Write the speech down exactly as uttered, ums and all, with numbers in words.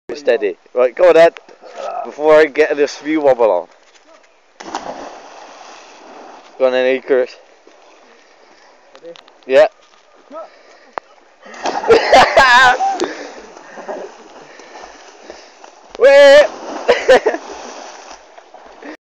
Steady. Right, go on Ed. Before I get this view wobble on. Go on then, Icarus. Yeah. Wait!